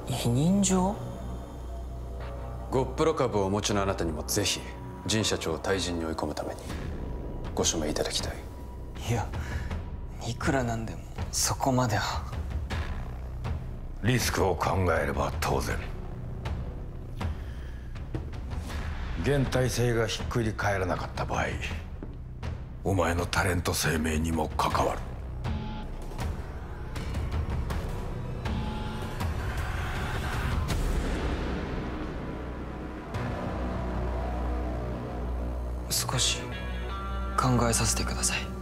委任状？ ゴップロ株をお持ちのあなたにもぜひ神社長を退陣に追い込むためにご署名いただきたい。 いや、いくらなんでもそこまでは。 リスクを考えれば当然。現体制がひっくり返らなかった場合、お前のタレント生命にも関わる。 少し考えさせてください。